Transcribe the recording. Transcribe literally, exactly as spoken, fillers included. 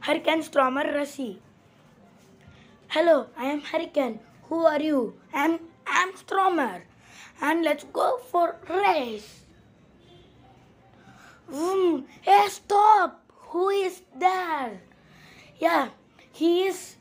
Hurricane Stormer Russi. Hello, I am Hurricane. Who are you? I'm I'm Stormer. And let's go for race. Vroom. Hey, stop! Who is there? Yeah, he is